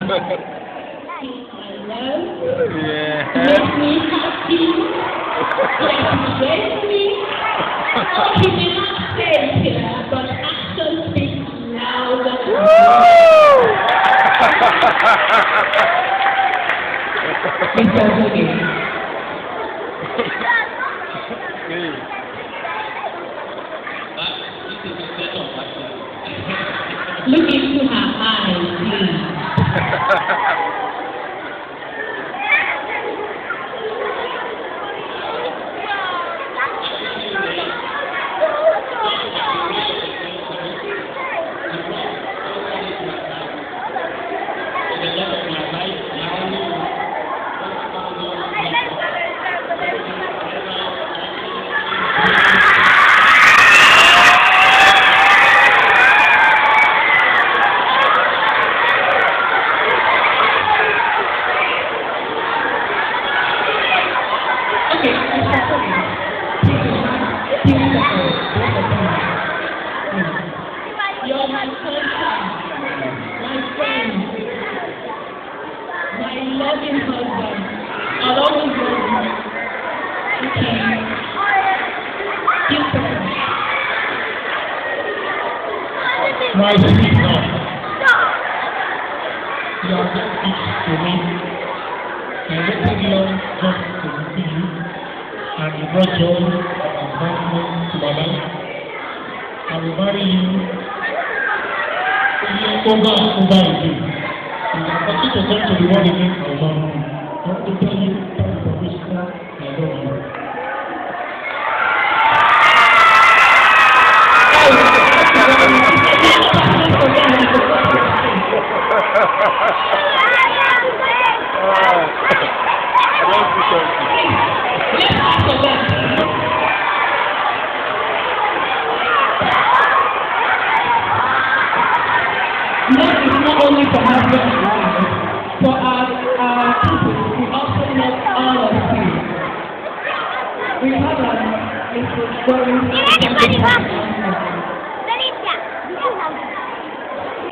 Yeah. Make me happy. Motivate me. He did not say it here, but action speaks louder. It's okay. Look into her eyes, please. You're my husband, my friend, my loving husband. I'll always love you. Okay. Keep going. My sweetheart, you are just rich to me. I waited long just to see you, and you brought joy and advancement to my life. I will marry you over and over again. And I continue to come to the world again, I will marry you. I want to tell you that is a wisdom I love you. Love is not only for husband and wife, for our people, we also love all of you. We have a very